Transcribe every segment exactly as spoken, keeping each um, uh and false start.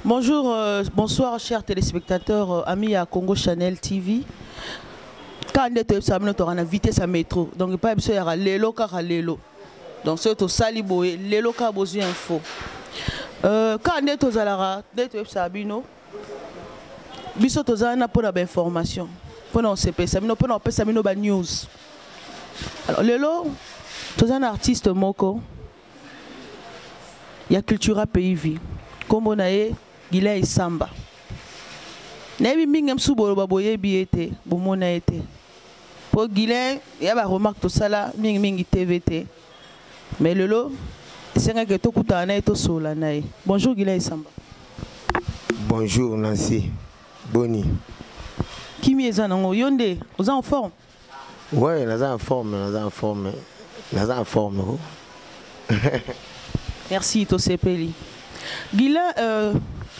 Bonjour, euh, bonsoir chers téléspectateurs, euh, amis à Congo Channel T V. Quand on a vitesse à métro, donc pas besoin de l'élo car l'élo. Donc c'est au saliboé, l'élo car besoin info. Quand on est aux alara, d'être sabino, biso tozana pour la information. Pour nous C P, sabino pour nous appeler sabino ba news. Alors l'élo, tous un artiste moko. Il y a Cultura Pays Vie. Comme on a eu Guilain Samba. Nebi mingem subo baboye biete, bomona été. Pour Guilain, il y a des remarques tout ça là, ming mingi T V T. Mais le lot, c'est un que tout coûte et tout sola naï. Bonjour Guilain Samba. Bonjour Nancy. Boni. Qui m'y est en Yonde, vous êtes en forme? Ouais, nous sommes en forme, nous sommes en forme. Nous sommes en forme. Merci Tosepeli. Guilain, euh,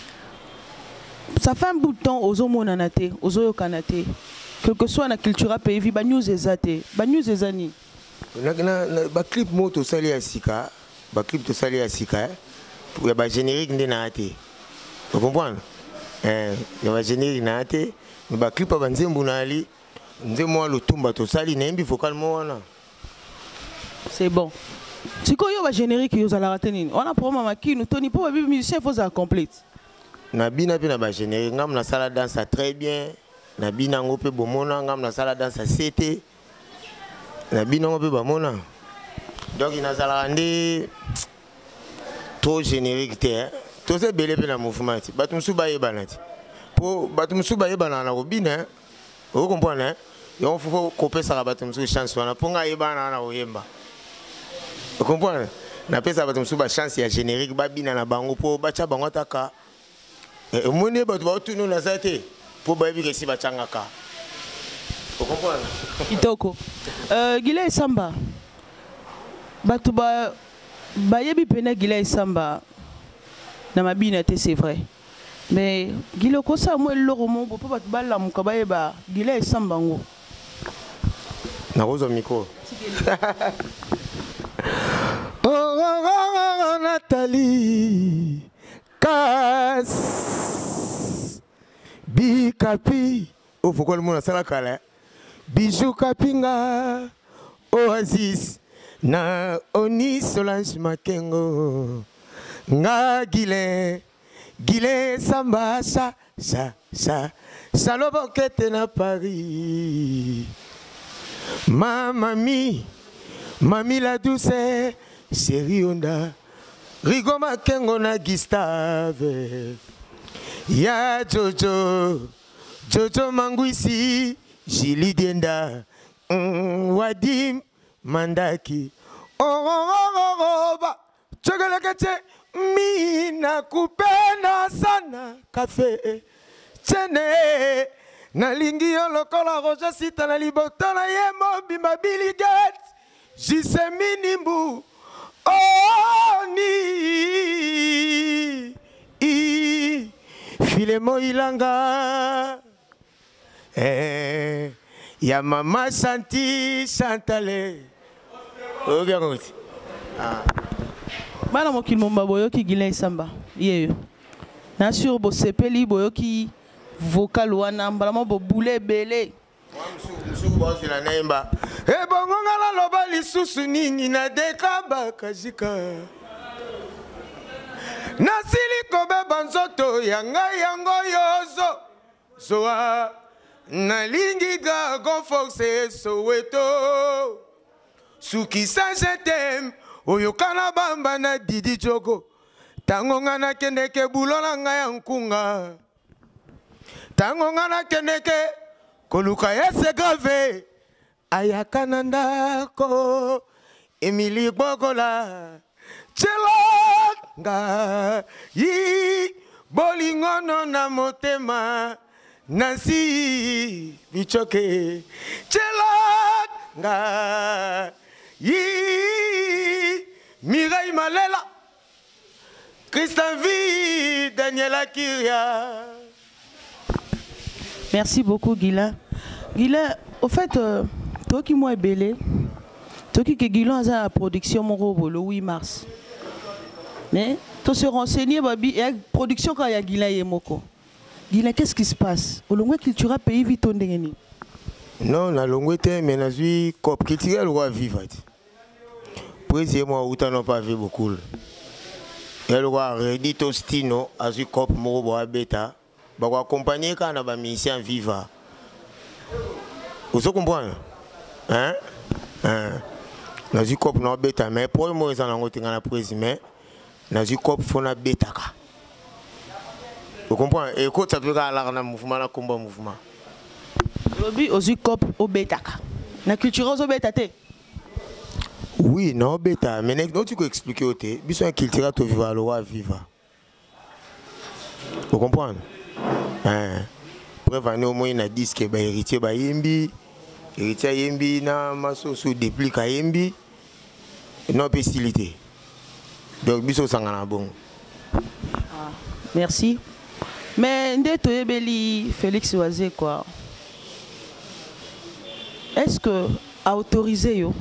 ça fait un bout de temps aux hommes nanate, aux oyo kanate. Quel que soit la culture pays, vi ba news ezate, ba news ezani. Na na ba clip moto sali asika, ba clip to sali asika, pour ya ba générique ndenate. Vous comprenez? Eh, ya ba générique nate, ba clip ba nzembu nali, nzemo lutumba to sali nembi vocal mo wana. C'est bon. Si vous avez un générique, vous allez rater. On a pour moi qui nous toni pour les musiciens, il faut ça complète. Nabina pe na ba générique, ngam na sala danse très bien. Nabina ngope bomona, ngam na sala danse c'était. Nabina ngope bomona. Donc il na sala rende trop générique té. Tout ça belé pe na mouvement. Batumsu ba yebanati. Pour batumsu ba yebana na robina. Vous comprenez? Il faut couper ça batumsu chance wana pour nga yebana na oyemba. Vous comprenez? Na pesa batumsu ba chance ya générique babina na bango po bacha bango taka. Et moni ba to tunu na zate po ba bi kesi bachangaka. Vous comprenez? Itoko. Euh Guilain Samba. Batu ba ba yebi pena Guilain Samba. Na mabina te c'est vrai. Mais Guilain ko sa mo eloro mo po batu ba la muka ba yeba Guilain Samba ngo. Na rozo micro. Oh, oh, oh, Nathalie Cass Bikapi oh faut que le monde a ça la cale Bijou Kapinga Oasis na Oni Solange Makengo nga Guilain Guilain Samba sa sa sa Salobo kete na Paris ma mamie Mami la douce, Chéri Onda, Rigo Makengo na Gustave, Ya Jojo, Jojo Manguisi, Jili Dienda, mm, Wadim Mandaki, Oh oh oh oh ba, Chogalakache, Mi na kupena sana café, Chene, na lingi yo lokola roja sita na libota na yemo bimba Billy Gates. Jise minimbu oni i filemo ilanga eh ya mama Santi Chantale oge ah Bana mokil momba boyoki Guilain Samba yeyo na sur bo sepeli boyoki vocal wana mbala mo bo boule belé e bongo ngala loba lisusu nini na dekaba kajika nasili kobeba nzoto ya ngai yango yozo zoa nalingi ga gonforce Soweto suki sa jetem oyokana bamba na Didi Jogo tango nga nakendeke bulola ngai ya nkunga tango nga nakendeke koluka yese grave ayakana ndako Emily Bogola Chelanga yi bolingono na motema Nancy Bichoke Chelanga yi Mireille Malela Christian V Daniela Kiria. Merci beaucoup Guilain. Guilain, au fait, euh, toi qui m'as belé, toi qui Guilain a la production mon robot le huit mars. Mais Tu se renseigner, Babi, et production quand il y a Guilain et Moko. Guilain, qu'est-ce qui se passe? Au long culture pays vite on dégaine. Non, na longue terme, mais na suis cop culturel ou à vivre. Président moi ou t'en pas vu beaucoup. Elle va redit au stino, à suis cop moro boa beta, bah accompagner quand on a mission viva. Vous comprenez? Hein? Hein? Na suis cop no beta, mais pour moi ils en ont été dans la président, mais na suis cop fona beta ka. Vous comprenez? Et quand ça peut aller dans mouvement, na combat mouvement. Obi ozu cop au beta ka. Na culture au beta te. Oui, non beta, mais non tu peux expliquer au te. Biso culture to vivre alors à vivre. Vous comprenez? Hein? Prévenir au moins na disque ba héritier ba yembi, héritier yembi na maso sous déplique à yembi. Non pestilité. Donc biso sangana bon. Ah, merci. Mais nde to yebeli Félix Oisé quoi. Est-ce que a autorisé yo?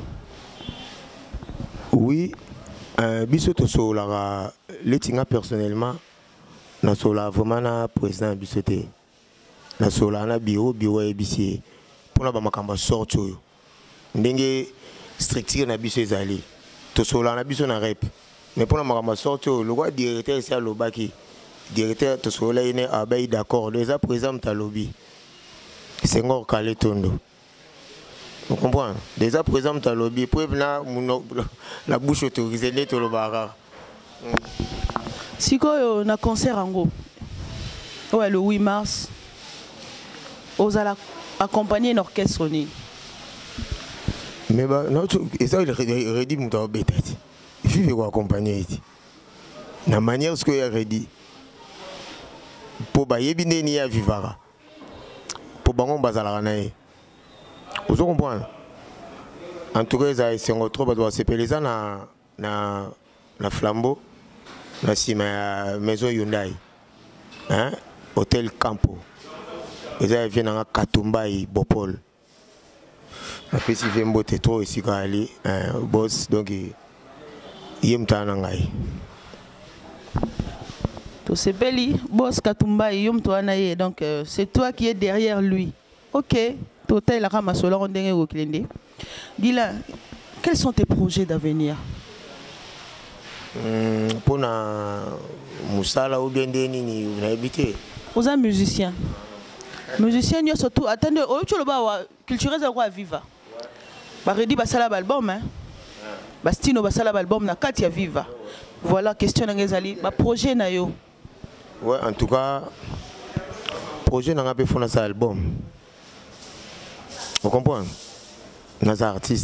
Oui, euh, biso to so la letinga personnellement na so la vraiment na président biso te. Na so la na bureau bureau e bisi pour na ba makamba sorti yo. Ndenge structure na biso ezali. To so la na biso na rep. Mais pour na makamba sorti yo, le roi directeur ici à Lobaki. Directeur to so la ine abay d'accord, les a présent ta lobby. C'est ngor calé tondo. Vous comprenez? Déjà présent dans le lobby, pour la bouche autorisée de le barra. Si on a un concert en gros, ouais, le huit mars, on a accompagné un orchestre. Mais bah, non, et ça, il redit mon temps bête. Il faut accompagner. La manière ce qu'il a redit. Pour bailler bien ni à vivre. Pour bangon bazala nae. Vous comprenez? En tout cas, c'est un autre parce que les gens na na na flambeau, na la maison Hyundai, hein, hôtel Campo. Ils viennent à Katumba et Bopol. Après si viennent botter trop ici quand aller, hein, boss donc il aime ta nangai. To c'est beli boss Katumba et yom toi naie donc c'est toi qui es derrière lui. Ok. Total, Guilain, quels sont tes projets d'avenir? Pour na Moussala ou bien Denini, vous avez habité? Vous êtes musicien. Musicien, surtout, attendez, tu le vois, culturel, c'est quoi viva? Baredi basala album, hein? Bastino basala album, na Katia viva. Voilà, question d'Angezali. Ma projet na yo. Ouais, en tout cas, projet n'a pas fait un album. Vous comprenez? Nos artistes.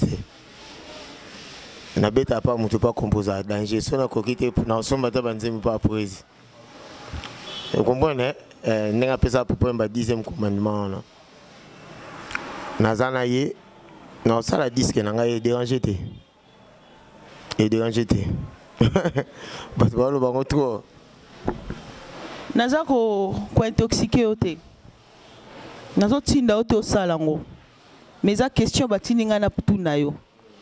Na beta pas mutu pas composer danger so na kokite na somba ta banzemi pas prise. Vous comprenez? Euh n'enga pesa pour prendre dixième commandement là. Na zana ye na sala disque na nga déranger té. Et déranger té. Parce que le bango trop. Naza ko ko intoxiqué oté. Nazo tinda oté o salango. Mais la question batininga na putuna yo.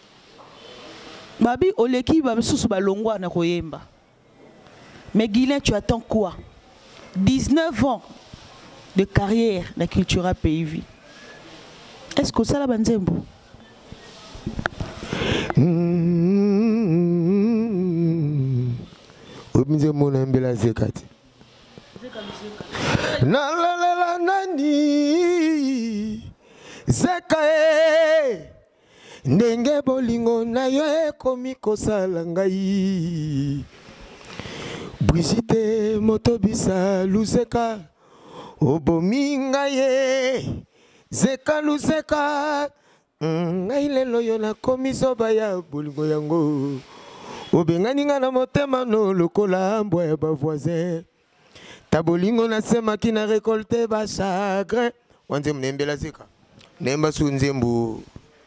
Babi oleki ba msusu ba longwa na koyemba. Mais Guilain, tu attends quoi? dix-neuf ans de carrière na culture P I V. Est-ce que ça la banzembo? Obinze mona mbela zekati. Na la la la nani. Zekae ndenge bolingo na yo ekomi kosala ngai Brigitte Motobisa Luseka obomi ngai Zeka Luseka ngai lelo yo nakomi soba ya bolingo yango obengani nga na motema no lokola mbwa ya bavoisin ta bolingo nasemaki na récolter ba chagrin wanze mnembela Zeka Nemba su nzembo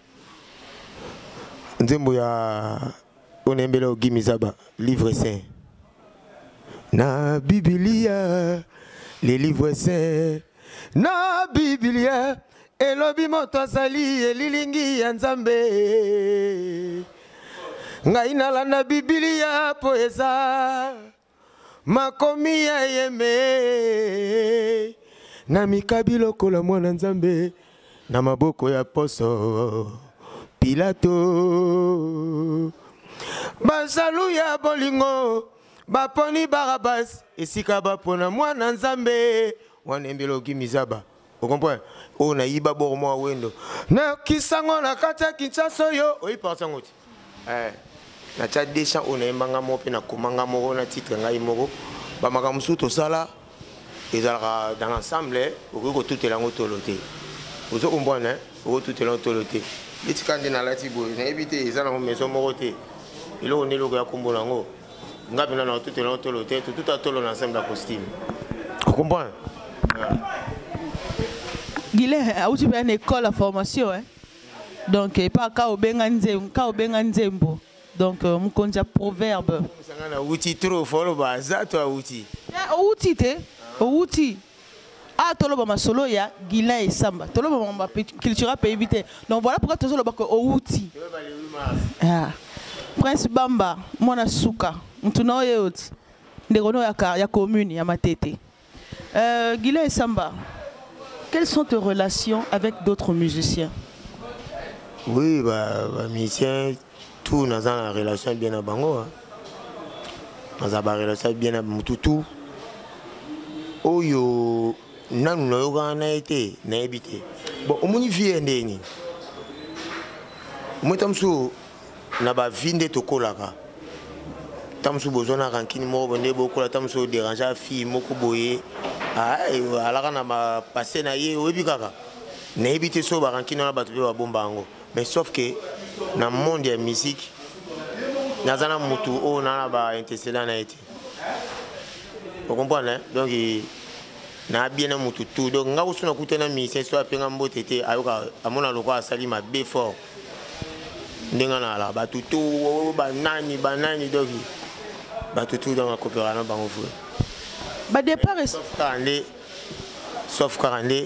nzembo ya onembela ogimizaba livre saint na Biblia les livres saints na Biblia elobi moto azali elilingi ya Nzambe ngai nalanda Biblia po eza makomi ya yeme na mikabi lokola mwana nzambe na maboko ya poso Pilato bazalu ya bolingo baponi Barabas esika bapona mwana nzambe wanembelo kimizaba. Vous comprenez? On a iba bormo wendo na kisango na kata Kinshasa yo oyi parti ngoti eh na cha desha on a mbanga mo pe na komanga mo na titre ngai moko ba makamusu to sala ezala dans l'ensemble au ko tout elango tolote. Vous comprenez? Au tout elango tolote bitikandi na lati boy na ebité ezala mo maison moko te ilo on elo ya kombola ngo ngapi na na tout elango tolote tout à tolo ensemble de costume. Vous comprenez? Guilin a aussi une école à formation, hein? Donc pas ka obenganzembo, ka obenganzembo. Donc mon konja proverbe. Sangana outil trop folo ba za to outil. Ya outil te, outil. Ah tolo ba masolo ya Guilin et Samba. Tolo ba ma culture peut éviter. Donc voilà pourquoi tolo ba ko outil. Ah. Prince Bamba, mona suka. Mtuno yoti. Ndegono ya ka ya commune ya matete. Euh Guilin et Samba. Quelles sont tes relations avec d'autres musiciens? Oui, bah, bah musiciens, tout nous avons une relation bien à Bango. Nous avons une relation bien à Moutou. Oh yo, nous avons été, nous avons habité. Bon, on y vient d'eni. Moi, tamsou, na ba vinde to kolaka. Tamsou bozona rankini mo bonde beaucoup la tamsou déranger fille moko boye. Ah, alors on a passé na ye obi kaka. Na ebité so ba rankini na batu ba bomba ngo. Mais sauf que dans le monde de la musique, nous avons mutu o na ba intercédant na été. Vous comprenez? Donc na bien na mutu tout. Donc nga usuna kutena musicien so apenga mbotete ayoka amona loko asali ma be fort. Ndenga na la batu tout ba nani ba nani donc batu tout dans la coopération bango fou. Ba départ sauf quarante sauf quarante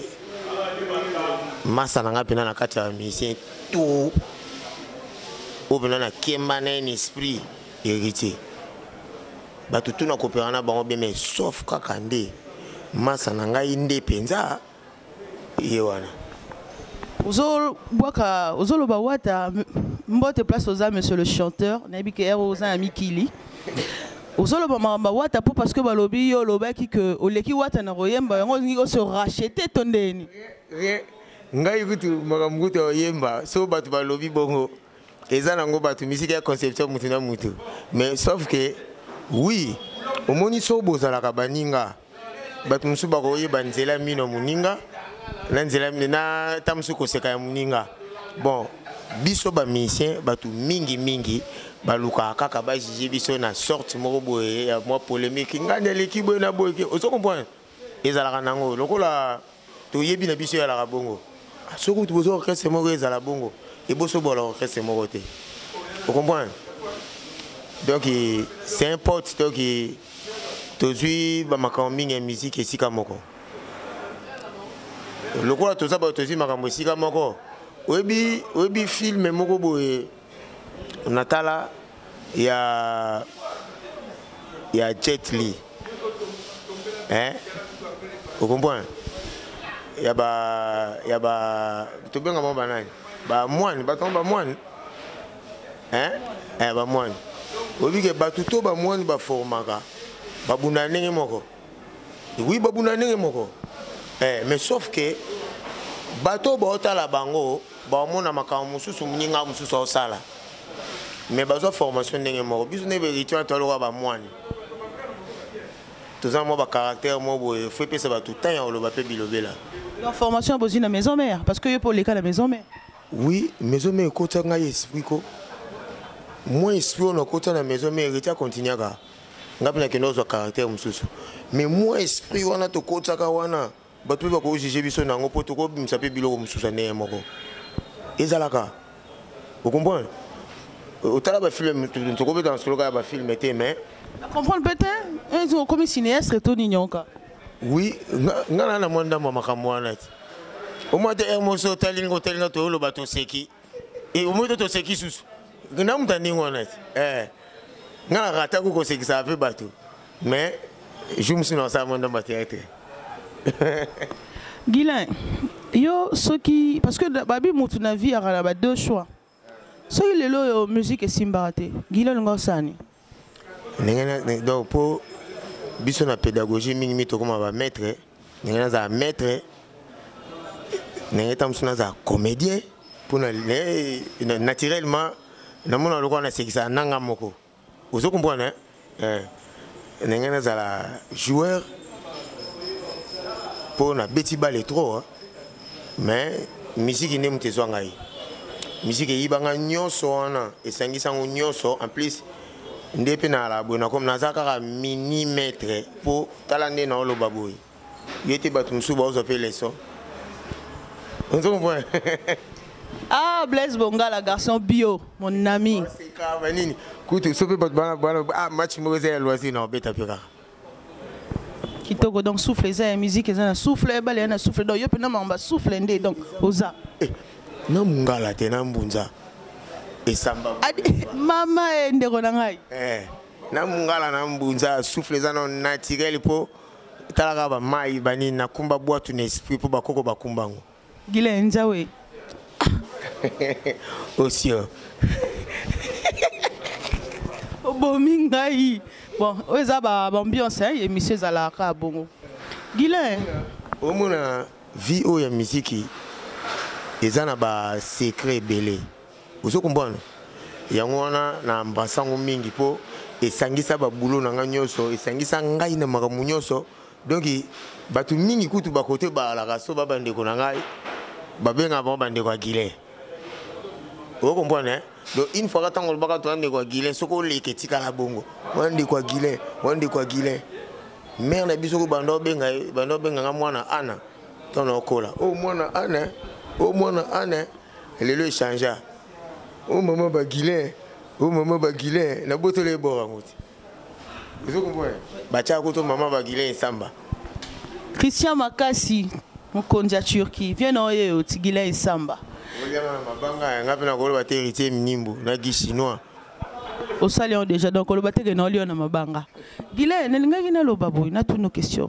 massa nanga pena na kati ya musicien tout au pena na kemba na un esprit héritier batu tout na coopération bango bien mais sauf kakande massa nanga inde penza yewana Ozolo boaka ozolo ba wata mbote place aux âmes monsieur le chanteur na bike ero oza amikili Ozolo ba wata pour parce que balobi yo lobaki que oleki wata na royemba yango ngi se racheter tondeni ngai kutu makambo to yemba so batu balobi bongo eza nango batu musique ya conception mutu na mutu mais sauf que oui omoni so bozala ka baninga batu musu bako yeba nzela mino muninga na nzela na tamsu ko seka ya muninga bon biso ba musicien batu mingi mingi baluka kaka ba jiji biso na sorte moko boye ya moi polémique ngane l'équipe na boye ozo comprendre ezala nango lokola to yebi na biso ya la bongo soko tu bozo orchestre moko ezala bongo et boso bola orchestre moko te vous comprenez donc c'est un pote donc tozui ba makambi ya musique esika moko lokola toza ba tozui makambo esika moko oyebi oyebi film moko boye Natala, il y a il y a Jet Li. Hein? Vous comprenez? Il y a ba il y a ba tout bien comme banane. Ba moine, ba tomba moine. Hein? Eh ba moine. Obi ke ba tuto ba moine ba formaka. Ba bunane moko. Oui ba bunane moko. Eh mais sauf que bato ba otala bango ba mona makambo mususu muninga mususu osala. Mais bazo formation ndenge moko biso ne vérité to lo ba moine tous mo ba caractère mo boye faut pesa ba tout temps ya lo ba pe bilobela la formation bozi na maison mère parce que yo pour les cas la maison mère oui maison mère ko tanga esprit ko moi esprit on ko tanga maison mère héritier continuer ka ngapi na keno zo caractère mususu mais moi esprit wana to ko tsaka wana ba to ba ko juger biso nango po to ko bimsa pe biloko mususu ne moko ezalaka vous comprenez? Autant de films, tu ne peux pas dans ce local de film, mais. Comprendre peut-être? Ils ont commis cinéaste et tout n'ignore. Oui, on a un monde dans ma camoine. Au moins, tu es un morceau, tu as un hôtel, tu as un bateau seki. Et au moins, tu as un seki sous. Tu as un hôtel. Eh, on a raté un seki, ça a fait bateau. Mais, je me suis lancé à mon dans ma théâtre. Guilain, yo ce qui parce que babi mutu na vie a deux choix. So il est là musique et simbarate. Guilain ngosani. Donc pour biso na pédagogie minimi to comme va maître, ngena za maître, ngena tam suna za comédien pour na naturellement na mona lokwa na sekisa nanga moko. Vous comprenez hein? Eh ngena za la joueur pour na beti balé trop hein? Mais musique ndem tezo ngai. Musique yibanga nyonso wana esangisa nyonso en plus ndepé na la bona comme nazaka millimètre pour talande na lo baboy. Yete batumsu ba ozo pe leçon. On se comprend. Ah Blaise Bonga la garçon bio mon ami. C'est grave nini. Kutu sope bat bana bana ah match mo ze loisi na beta pika. Kitoko donc souffle ça musique ça souffle balé na souffle donc yo pe na mamba souffle ndé donc oza. Na mungala te na mbunza. Esamba. Mama ndeko na ngai. Eh. Na mungala na mbunza souffle za non naturel po talaka ba mai bani na kumba boîte na esprit po bakoko bakumbango. Guilain nzawe. Aussi. Bomi ngai. Bon, oza ba ambiance hein, émission za la ka bongo. Guilain. Omona vie o ya musique ezana ba secret belé. Vous comprenez? Yango wana na mbasango mingi po esangisa ba boulot na nga nyonso, esangisa ngai na makamu nyonso. Donc batu mingi kutu ba côté ba la raso ba bande ko na ngai. Ba benga ba bande ko Guilain. Vous comprenez? Donc une fois que tango baka to ande ko Guilain soko leketi kala bongo. Wande ko Guilain, wande ko Guilain. Mère na biso ko bando benga bando benga nga mwana ana. Tono kola. Oh mwana ana. Oh mwana ana. Elle le changea. Oh maman ba Guilain, oh maman ba Guilain, na boto le bora ngoti. Vous comprenez? Bacha koto maman ba Guilain samba. Christian Makasi, mon conja Turquie, viens en yo Guilain samba. Olia mabanga ngapi na kolo ba héritier minimbo na gi chinois. Au salon déjà donc kolo ba te na olio na mabanga. Guilain nelinga gina lo baboy na toutes nos questions.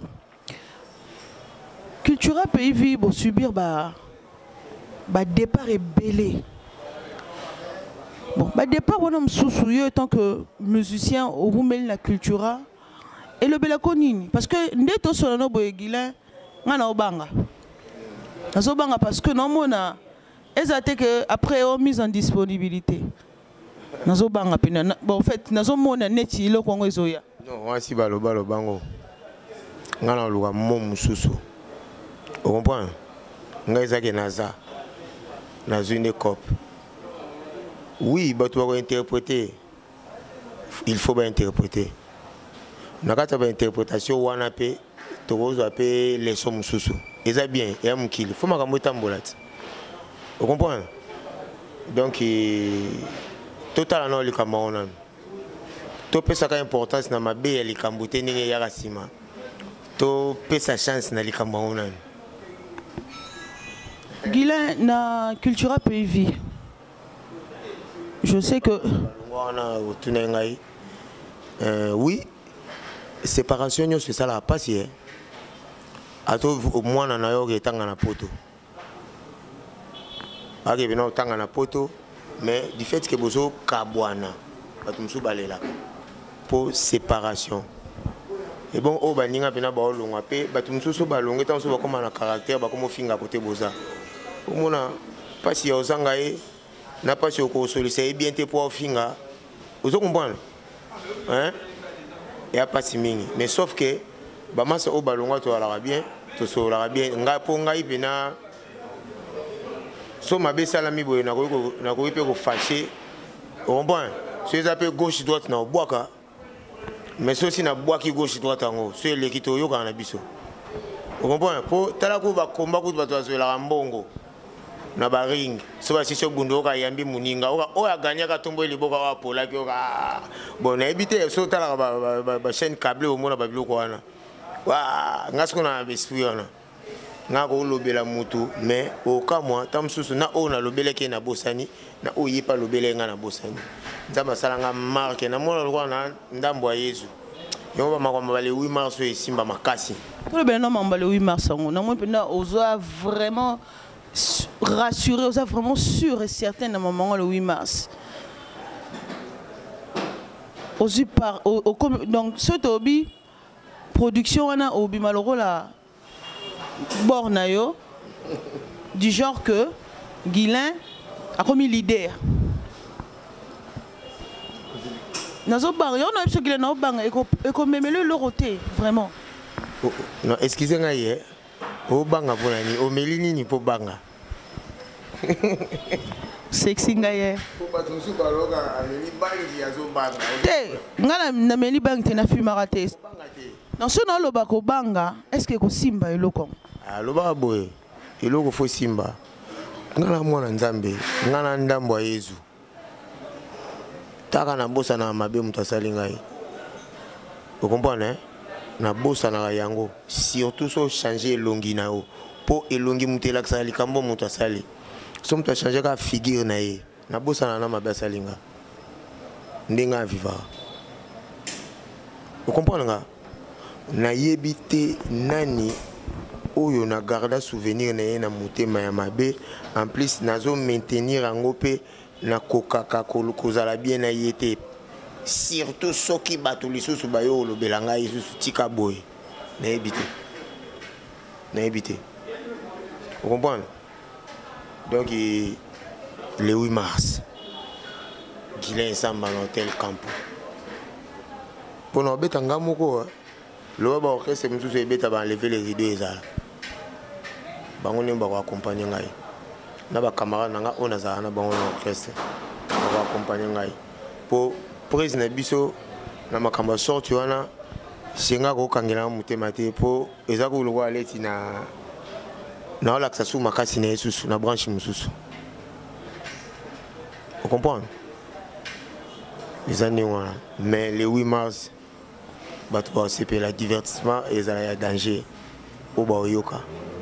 Cultura pays vi bo subir ba ba départ est belé. Bon, bah départ on a soucieux tant que musicien au Roumel la Cultura et le Belaconini parce que ndeto sur no boy Guilain ngana obanga. Na obanga parce que non mona ezate que après on mise en disponibilité. Na obanga pena bon en fait na mona neti lo kongo ezoya. Non, wasi balo balo bango. Ngana luka mom susu. Vous comprenez? Ngai zake naza. Na une cop. Oui, mais tu vas interpréter. Il faut bien interpréter. Dans la interprétation, on a fait les sommes sous. Et ça bien, il y a un kill. Il faut que je me vous comprenez? Donc, totalement, le Cameroun. Tu peux sa importance dans ma belle et Cambouté, ni Yarasima. Tu peux sa chance dans le Cameroun. Guilain, na Cultura pays vie. Je sais que euh, oui, séparation c'est ça la passé. À tout au moins on a eu tanga na poto. Ake bino tanga na poto, mais du fait que bozo kabwana, batumsu balela pour séparation. Et bon au baninga bina ba olonga pe batumsu so balonga tant so ba comme na caractère ba comme finga côté boza. Au mona passé au sangaye n'a pas sur quoi solliciter bien tes pour finga. Vous comprenez? Hein? Il y a pas si mingi. Mais sauf que bah moi c'est au ballon tu vas bien, tu sauras bien. Nga pour nga ibena. So ma belle salami boy na ko na ko ipe ko fâché. Vous comprenez? C'est ça peut gauche droite na boaka. Mais ceci na boaki gauche droite en haut. C'est l'équito yo kana biso. Vous comprenez? Pour tala ko ba combat ko ba to la mbongo. Na ba ring so ba sisho bundo ka yambi muninga o ya gagner ka tombo liboka wa pola ki o ka bon na ebité so tala ba ba chaîne câble au mona ba biloko wana wa ngasko na esprit wana ngako lobela mutu mais au ka moi tam susu na o na lobele ke na bosani na o yipa lobele nga na bosani nzamba sala nga marque na mona lokwa na ndambo ya Yesu Yo ba makambo le huit mars et simba makasi. Pour le ben non le huit mars on a moins pendant osa vraiment rassuré, osa vraiment sûr et certain dans moment le huit mars. Aussi par au, au, donc ce tobi production on a obi malheureux la bornayo du genre que Guilain a commis leader. Nazo bang, yo na biso Guilain na bang et ko memele le roté vraiment. Non, excusez-moi hier. O banga pour nani, o melini ni po banga. Sexy ngaye. Te, ngala na meli bang te na fumara te. Non so na loba ko banga, est-ce que ko simba eloko? Ah loba boye. Eloko fo simba. Ngala mwana nzambe, ngala ndambo ya Yesu. Taka na bosa na mabe mutasali ngai. Vous comprenez? Na bosa na yango, surtout so changer elongi na yo. Po elongi mutela ksali kambo mutasali. So mtu changer ka figure na ye. Na bosa na na mabe asalinga. Ndenga viva. Vous comprenez nga? Na yebite nani oyo na garda souvenir na ye na mutema ya mabe. En plus nazo maintenir ango pe na kokaka kozala bien na yete. Surtout ceux qui battent les sous bayo le belanga ils sous tika boy na habité na habité vous comprenez donc le huit mars Guilain ensemble dans l'hôtel Campo pour nous betanga moko le ba orchestre mususu ebeta ba lever les rideaux ezala bango ne ba accompagner ngai na ba camarade nanga ona za na bango na orchestre ba accompagner ngai pour prise na biso na makamba sorti wana singa ko kangela mutema te po eza ko lokwa leti na na ola ksasu makasi na Yesu na branche mususu. Vous comprenez? Les années wana mais le huit mars batwa c'est pour le divertissement et ça y danger au bayoka.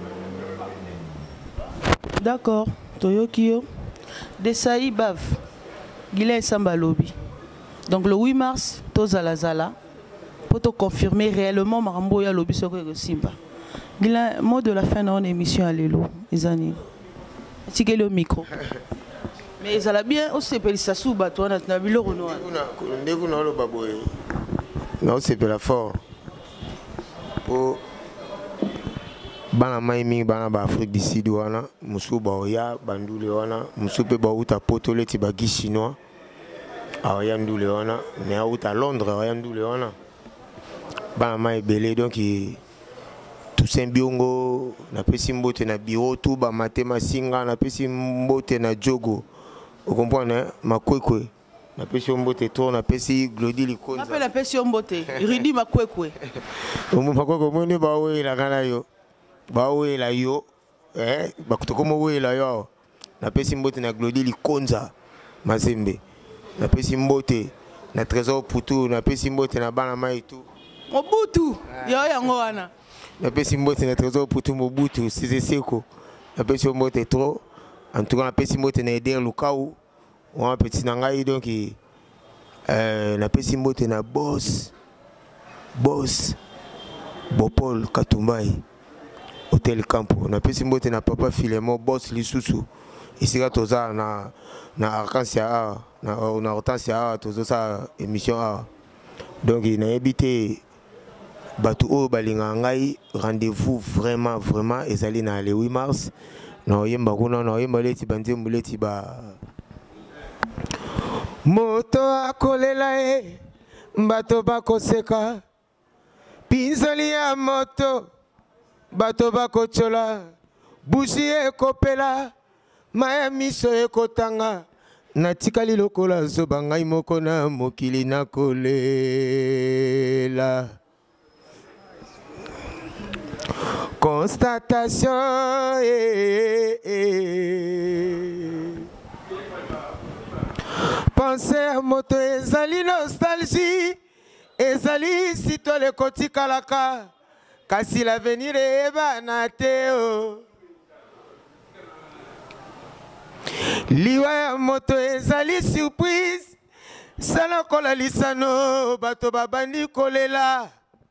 D'accord, Toyokio Desaï Bav Guilain Samba Lobi. Donc le huit mars, Tozala Zala, pour te confirmer réellement Marambo ya Lobi Soko Simba. Guilain, mot de la fin de notre émission à l'élo, Isani. Tigez le micro. Mais ça l'a bien, on s'est payé ça sous bateau, on a vu le Renoir. Non, c'est pas la fort. Pour bana maimi bana ba Afrique du Sud wana, musu ba oya bandule wana, musu pe ba uta potole ti ba chinois. Alors yandou leona mais à Londres yandou leona bana mai belé donc tout Saint-Biongo na pesi mbote na bureau tout ba matema singa na pesi mbote na jogo vous comprenez makwekwe na pesi mbote to na pesi glodi likonza appelle la pesi mbote ridi makwekwe omo makwekwe mone ba we la kana yo ba we la yo eh ba kutokomo we la yo na pesi mbote na glodi likonza mazembe na pesi mbote na trésor putu na pesi mbote na bana mai tu Mobutu yo yango wana na pesi mbote na trésor putu Mobutu c'est seko na pesi mbote trop en tout cas na pesi mbote na Eder Lukau on petit na ngai donc euh na pesi mbote na boss boss Bopol Katumbai Hôtel Campo na pesi mbote na papa Filemo boss lisusu ici là toza na na Arcancia na na Hortensia tozo sa émission a donc il a habité batu o balinga ngai rendez-vous vraiment vraiment ezali na le huit mars na yemba kuna na yemba leti bande muleti ba moto akolela e bato bakoseka pinzoli ya moto bato bakochola bushi ekopela maya miso ekotanga natikali lokola zoba ngai moko na mokili nakolela constatation eh, eh. Pensez à moto ezali nostalgie ezali sito le kotikalaka kasi l'avenir eba na teo liwa ya moto ezali surprise Sala kola lisano bato babandi kolela.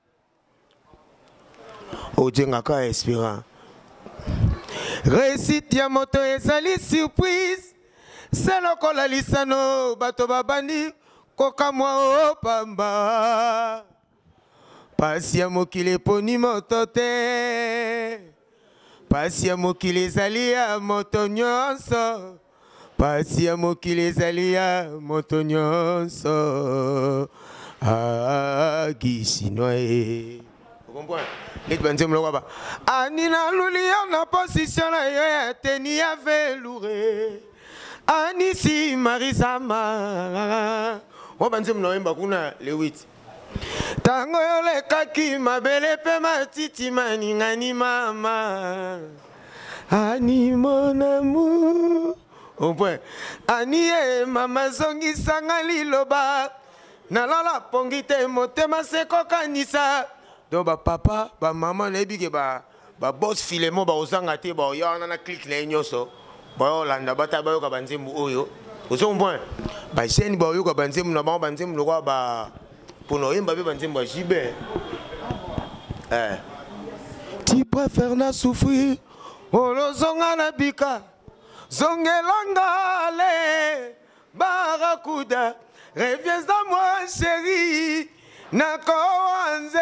Ojengaka espérant. Réussite ya moto ezali surprise. Sala kola lisano bato babandi kokamwa opamba. Pasi ya mokili poni moto te. Pasi ya mokili ezali ya moto nyonso. Pasi ya mokili ezali ya moto nyonso. Ah, Gisinoe. Vous comprenez? Les bandits me le voient pas. Anina lulia na position na yo ya teni ya velouré. Anisi Marisama. Vous bandits me le voient kuna le huit. Tango yo le kaki mabele pe matiti maningani mama. Ani mon amour. Au point. Anie mama zongi sanga liloba. Nalala pongite motema seko kanisa. Donc ba papa, ba maman na bige ba ba boss filemo ba ozanga te ba yo na click na nyoso. Ba olanda bata ba yo ka banzembu oyo. Ozo point. Ba jeune ba yo ka banzembu na ba banzembu lokwa ba pour yemba be banzembu jibe. Eh. Tu préfères na souffrir. Olozonga na bika. Zongelanga le barakuda. Reviens à moi chérie. Nako anze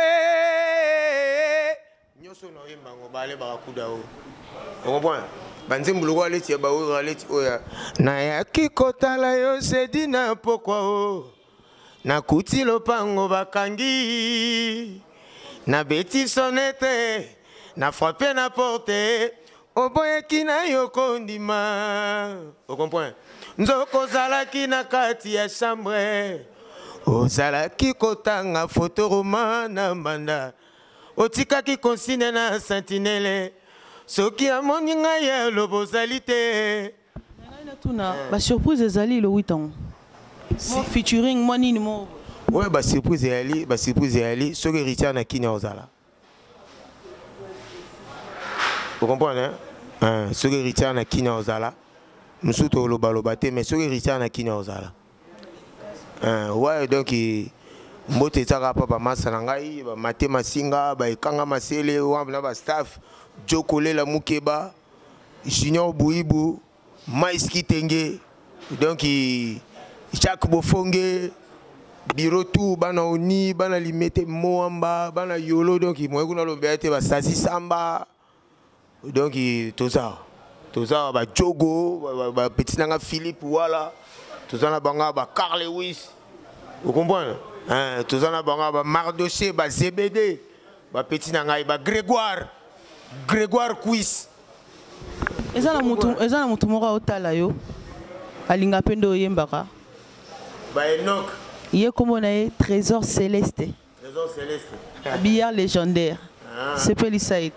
nyoso no yemba ngo bale barakuda o. On comprend? Banzembu lo wale ti ba o rale ti oya. Na ya kikotala yo sedi na pokwa o. Na kuti lo pango bakangi. Na beti sonete. Na frappé na porte. Oboye kina yo kondima. On comprend? Nzoko zala kina kati ya chambre. Ozala ki kotanga photo romana manda. Otika ki consigne na sentinelle. Soki amoni ngaya lobozalité. Nana tuna ba surprise ezali le huit ans. Mo featuring mo nini mo. Ouais ba surprise ezali, ba surprise ezali, soki Richard na kina ozala. Vous comprenez? Hein, soki Richard na kina ozala. Musuto loba loba te mais soki Richard na kina ozala. Uh, ouais, donc mbote tsaka papa masanangai ba matema singa ba ekanga masele wamna ba staff jokole la mukeba junior buibu maiski tenge donc Jacques Bofonge biro tout bana oni bana limete moamba bana yolo donc moi kuna lombete ba sasi samba donc tout ça tout ça ba jogo ba petit nanga Philippe voilà. Tous en a banga ba Carl Lewis. Vous comprenez? Hein, tous en a banga ba Mardoché, ba Z B D, ba petit nangai ba Grégoire. Grégoire Quiz. Ezana mutu, ezana mutu mora otala yo. Alinga pendo yembaka. Ba Enoch. Yé comme na ye Trésor Céleste. Trésor Céleste. Billard légendaire. Ah. C'est Pelisaïd.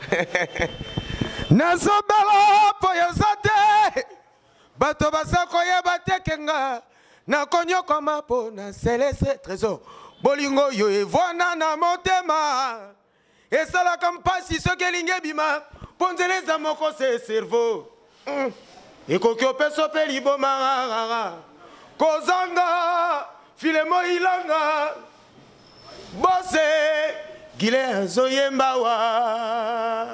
Nazobalo poyozate. Bato basako ya batekenga na konyo koma po na Céleste Trésor bolingo yo evwana na motema esala kampasi soki elingi bima ponzeleza moko se cerveau ekoki opeso mpe liboma kozanga filemo ilanga bose gile azoyemba wa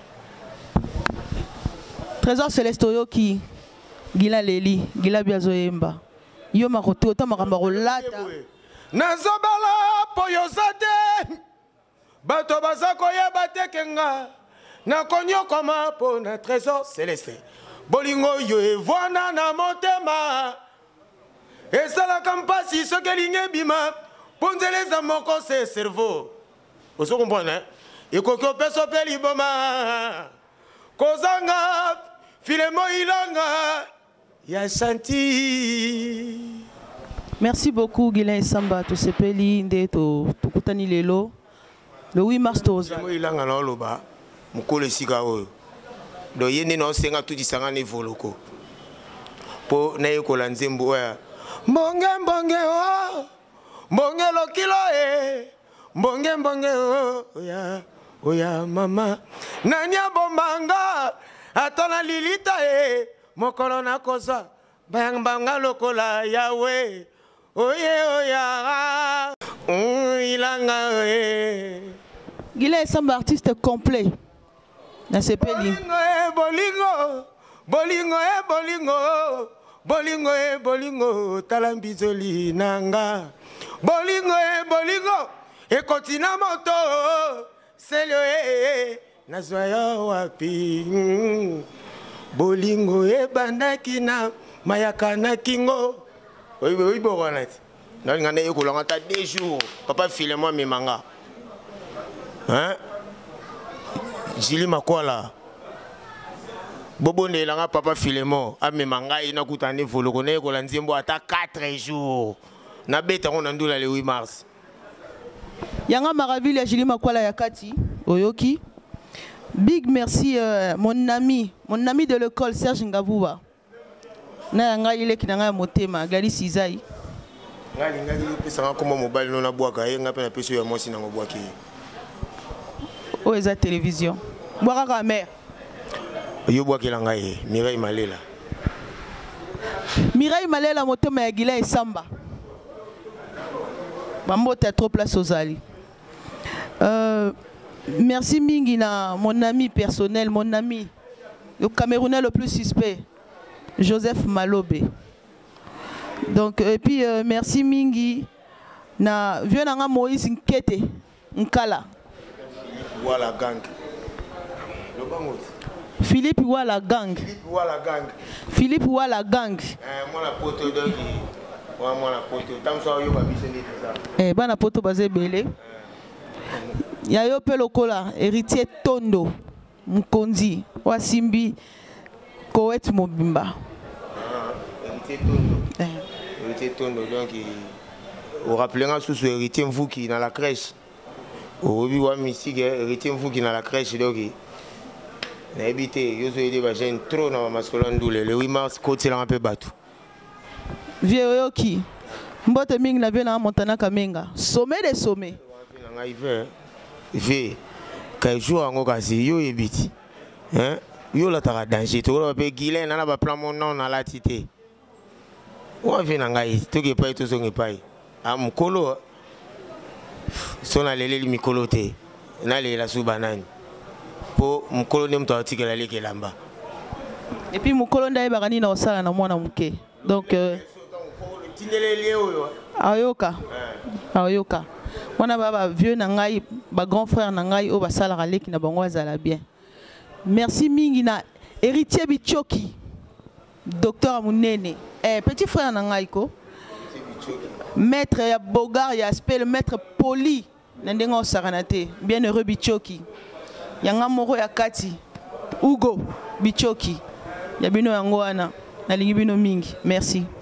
Trésor Céleste oyoki Gila Leli, Gila Biazoyemba. Yo makoto ta makamba rolata. Nazobala poyozate. Bato bazako ya batekenga. Na konyo koma po na Trésor Céleste. Bolingo yo evwana na motema. Esala kampasi soki elingi bima. Ponzeleza moko se cerveau. Vous comprenez? Ekoki opeso mpe liboma. Kozanga filemo ilanga. Ya santi. Merci beaucoup Guilain Samba to sepeli nde to tukutani lelo le huit mars toza. Mo ilanga na loba mukole sika oyo. Do yende no senga tudi sanga ne voloko. Po na yekola nzembo oya. Mbonge mbonge o. Mbonge lokilo e. Mbonge mbonge o oya. Oya mama. Nanya bombanga atona lilita e. Mokolo na kosa bang banga lokola yawe oye oyara ilanga oye. Guilin Samba artiste complet. Dans ce pays. Bolingo e bolingo, bolingo e bolingo, bolingo e bolingo, talambizoli nanga. Bolingo e bolingo, e continua moto, selio e nazwaya wapi. Bolingo e bandaki na mayaka na kingo. Oui oui oui bon honnête. Non ngane e kolanga ta deux jours. Papa file-moi mes mangas. Hein? Jili Makwala. Bobo Nelanga papa Filemon. A me manga ina kutane volo kone ko lanzembo ata quatre jours. Na beta on ndula le huit mars. Yanga Maraville ya Jili Makwala yakati. Oyoki. Big merci euh, mon ami, mon ami de l'école Serge Ngavouba. Na yanga ile kinanga motema Gali Sizai. Ngali ngali pesa ngako mobile no na bwaka ye ngape na peso ya mosi na ngobwaki. Oh, eza télévision. Boire à mère. Yo bois qui langaye, Mireille Malela. Mireille Malela motema ya Guilin Samba. Bambo t'as trop place aux ali. Euh, merci mingi na mon ami personnel, mon ami le Camerounais le plus suspect, Joseph Malobe. Donc et puis euh, merci mingi na vieux nanga Moïse Nkete Nkala. Wala gang. Philippe Wala gang. Philippe Wala gang. Philippe Wala gang. Eh moi la poto donc moi moi la poto tam so yo ba biseli ça. Eh bana poto bazé belé. Ya yo pe lokola héritier Tondo Mkonzi wa Simbi Koet Mobimba. Ah héritier Tondo. Eh héritier Tondo donc vous rappelez nga sous héritier Mvuki dans la crèche. Au début, on mystique, héritier vous qui dans la crèche, donc n'a habité, yo so aidé ba jeune trop dans masculin doule. Le huit mars, côté là un peu bateau. Vieux yoki, mbote ming na vieux na Montana Kamenga. Sommet des sommets. Na hiver, vieux, quand jour en okasi, yo ebiti, hein, yo la tara danger. To ko pe Guilin na ba plan mon nom na la tité. On vient na ngai, to ke pa to so ngai am kolo. Sona lele li mikolo te na le la subanani po mukolo ne mto atikela leke lamba et puis mukolo ndaye bagani na osala na mwana muke donc euh, ayoka ayoka mwana baba vieux na ngai ba grand frère na ngai o basala leki na bango azala bien. Merci mingi na héritier Bichoki docteur Munene eh petit frère na ngai ko maître ya Bogar ya aspect le maître poli nandengo saranate bienheureux Bichoki yanga moko ya kati Hugo Bichoki ya bino yango wana nalingi bino mingi merci.